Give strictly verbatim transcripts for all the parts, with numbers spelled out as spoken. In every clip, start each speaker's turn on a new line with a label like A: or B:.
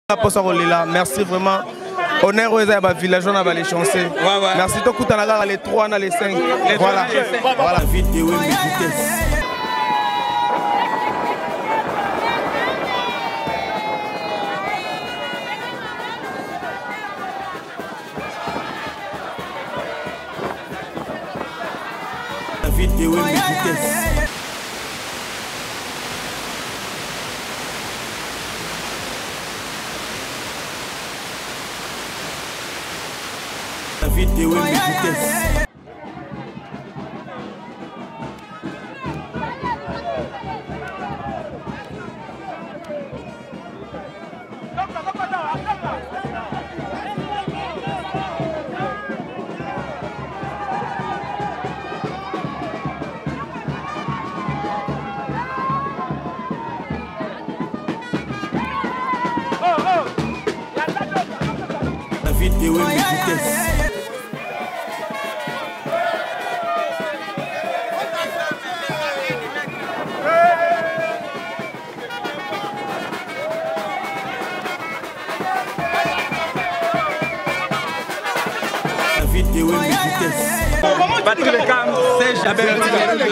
A: Merci vraiment. Honneur aux villageois, on va les chancer. Merci tout le monde, les trois, les cinq. Voilà. Voilà. Vidéo vitesse. Vidéo vitesse. Vidéo vitesse. Vidéo vitesse.
B: Patrick Bekam, c'est jamais le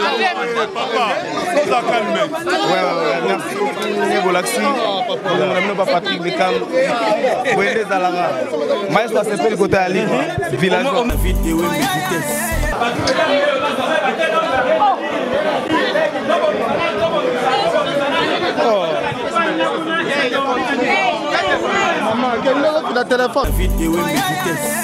A: Ouais, ouais, ouais, merci beaucoup. Bolaxi, on n'a pas Patrick Bekam. Vous êtes des Alara. Maestro s'appelle côté Ali, village. Vidéo vitesse.
C: Maman, quel est le téléphone?
A: Vidéo vitesse.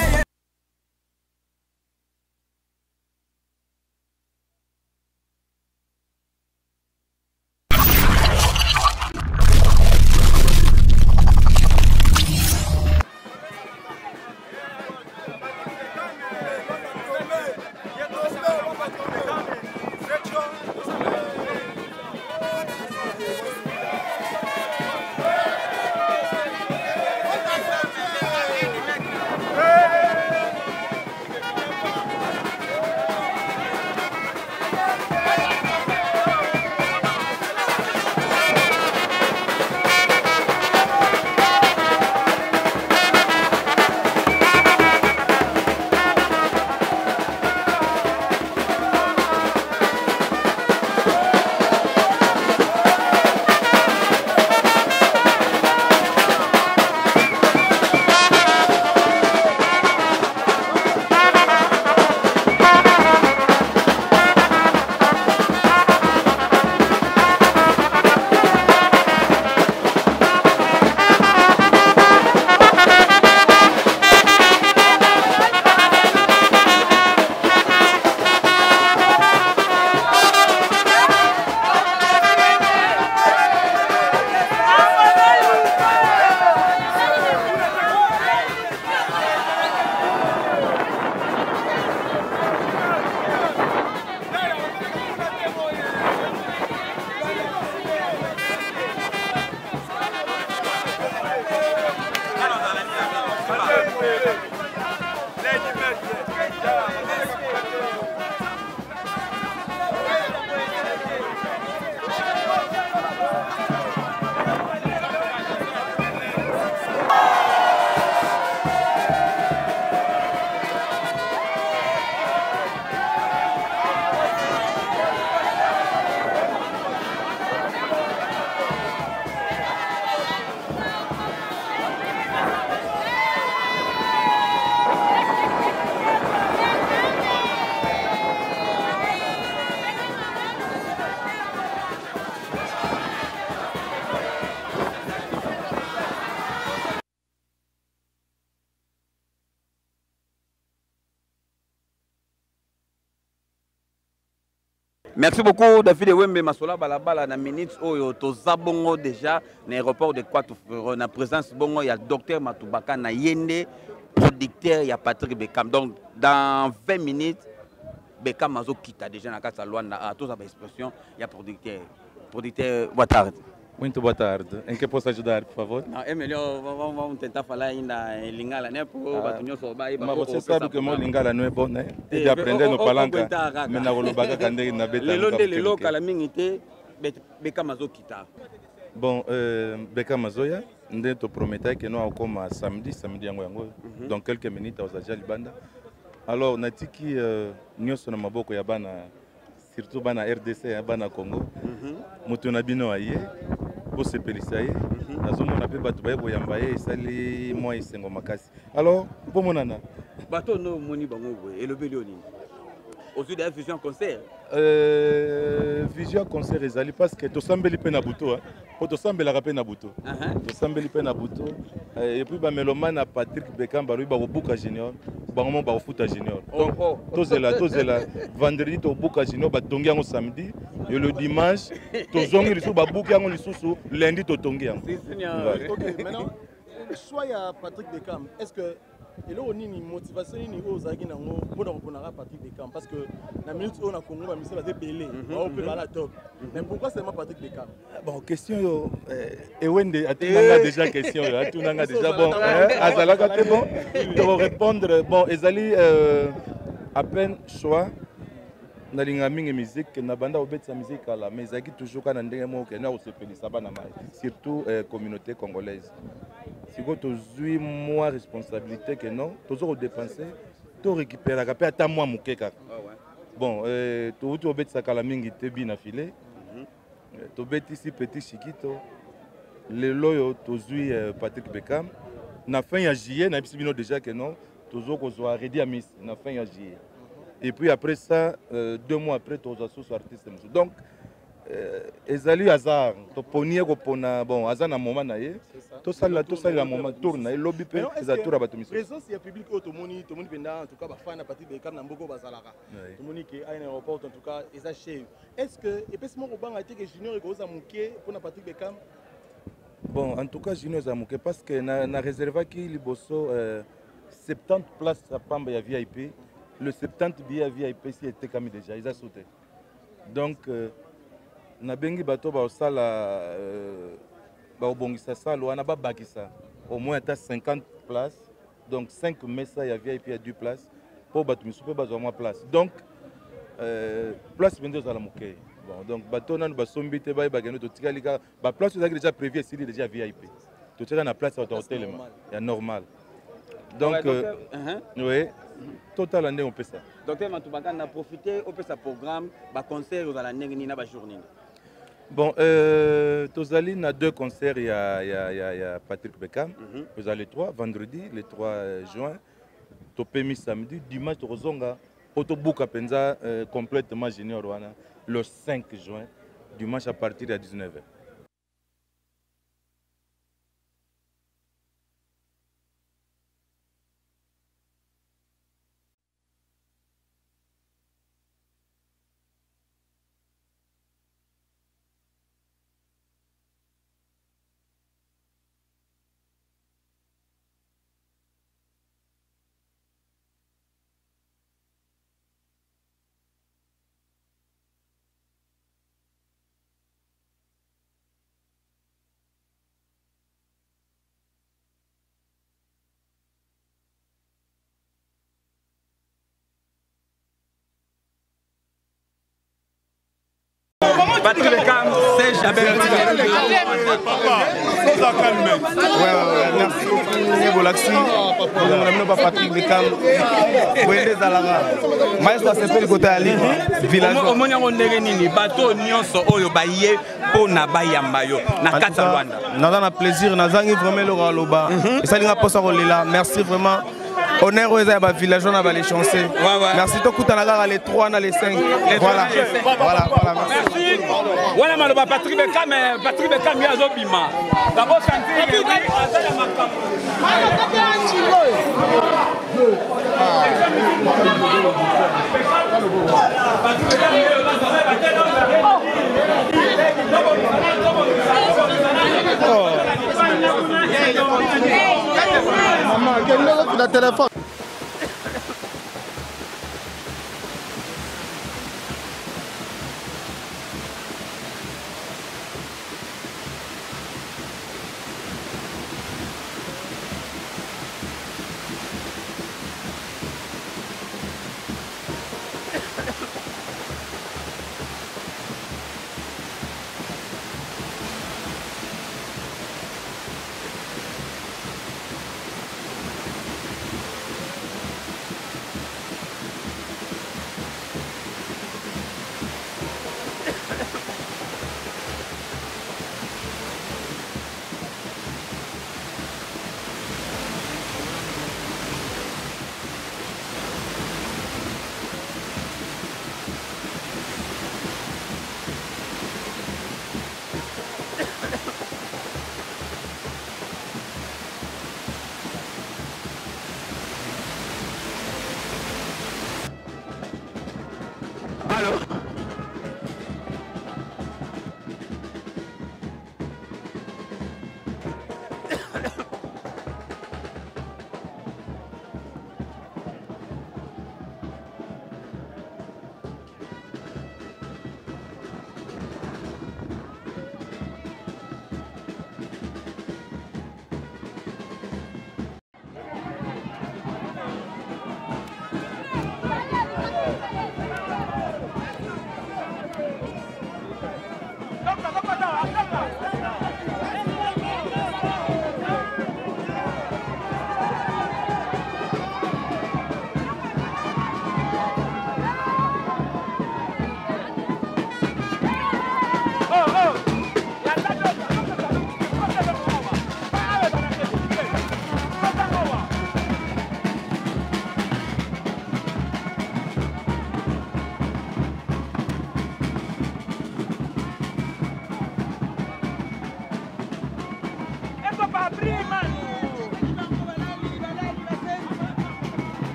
B: Merci beaucoup David Wembe Masola Balabala na minutes oyo toza bongo déjà na aéroport de Kwatufuro na présence bongo il y a docteur Matubaka na Yende producteur il y a Patrick Bekam donc dans vingt minutes Bekam mazo kita déjà na kata Luanda à tous à expression il y a producteur producteur boa tarde.
D: Muito boa tarde. Em que posso ajudar, por favor?
B: Não, é melhor, vamos, vamos tentar falar ainda em Lingala, né? Para
D: mas você sabe que o meu Lingala não é bom, né? É de aprender no palanca. Mas na Volubaga Kandei na Beta.
B: Le local, a minha Bekam mazo kita.
D: Bom, Bekam mazoya. Nous te promettais que nous allons comme samedi, samedi yango dans quelques minutes aux Aja Libanda. Alors, nous avons dit que nous sommes maboko ya bana, surtout bana R D C, bana Congo. Nous avons bino aye, pour se pélissayer. Nous avons appelé Batoubaye pour yambaye et sali moi et sengo makasi. Alors, pour mon nana.
B: Bateau no moni bango et le bélioni. Aujourd'hui, il y a Vision Concert.
D: Euh, Vision Concert ezali parce que tosambeli pe na buto, pour tosambela rapé na buto. Tosambeli pe na buto. Et puis ba mélomane à Patrick Bekamba lui ba Buka Junior, ba moment ba foot junior. Donc tozela tozela vendredi to Buka Junior ba tongi yango samedi et le dimanche tozongi lisu ba Buka yango lisusu lundi to tongi yango.
C: OK, maintenant soit ya Patrick Bekam, est-ce que et là, on a une motivation pour Patrick Bekam parce que la minute où on a Congo, on a belé, on peut aller à top. Mais pourquoi seulement Patrick Bekam?
D: Bon, question, et Wende, à tout le monde déjà question, à tout le monde déjà bon. Azalaka, c'est bon. Pour répondre, bon, Ezali, à peine choix. Na linga mingi musique na banda obetsa musique ala mais zaki toujours kana ndenge moko na osepelisa bana mai surtout communauté congolaise. Si vous avez une responsabilité que non, vous avez dépensé, vous récupérez après à moi mon keka. Bon, tu tu obéis ça kalamingi te bien affilé. Tu obéis ici petit chiquito. Le loyo tu joues Patrick Bekam. Na fin ya juillet, na bino déjà que non, tu joues qu'on soit ready à Miss. Na fin ya juillet. Et puis après ça, deux mois après, tu as sous artiste. Donc ezali hasard to ponier ko pona bon hasard na moment na ye to sala to sala moment tourne et lobby pe za tour ba to miso
C: présence ya public auto moni to moni penda en tout cas ba fan na partie de Bekam na mboko bazalaka to moni ke aina aéroport en tout cas eza chez est-ce que et puis mon banga été que junior ko za muke pour na partie de Bekam
D: bon en tout cas junior za muke parce que na na réserva ki liboso soixante-dix places à pamba ya V I P le soixante-dix billets V I P si était comme déjà ils a sauté donc na bengi bato ba osala ba obongisa sala wana ba bakisa au moins à cinquante places donc cinq mesa ya V I P à deux places pour bato misupe ba zo moins place donc euh place bende za la moké bon donc bato nanu ba sombi te ba ba geno to tikali ka ba place za déjà prévu ici déjà V I P to tira na place au hôtel ya normal donc oui total année on peut ça
B: docteur Matubaka a profité on peut ça programme ba concert dans la nengni na ba journée.
D: Bon, euh, Tozali a deux concerts, il y a, il y a, il y a, il y a Patrick Bekam, mm-hmm. Vous avez les trois, vendredi, le trois juin, Topemi samedi, dimanche, Rozonga, Otobuka Penza, euh, complètement junior, le cinq juin, dimanche à partir de dix-neuf heures.
B: Patrick Bekam, c'est jamais
A: merci beaucoup. Merci beaucoup. Patrick Bekam. Wende Zalaga. Maestro s'appelle côté Ali. Village.
B: Au moins on est nini. Bateau nyonso oyo baye po na bayamba yo. Na kata Rwanda.
A: Nada na plaisir. Nazangi vraiment le raloba. Et ça linga posa rolela. Merci vraiment. Honneur aux villageois dans les chanceux. Merci beaucoup à les trois, les cinq. Voilà. Voilà, voilà.
B: Merci. Voilà, maloba Patrick Bekam, Patrick Bekam ya zobima. D'abord chanter.
C: Maman, quel numéro tu as téléphone?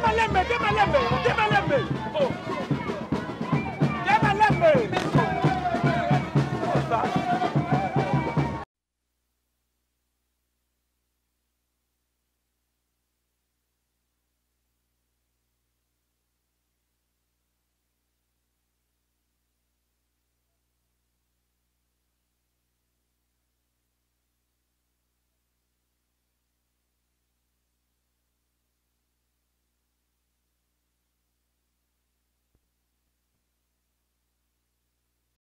E: Demalembe, demalembe, demalembe. Oh. Demalembe.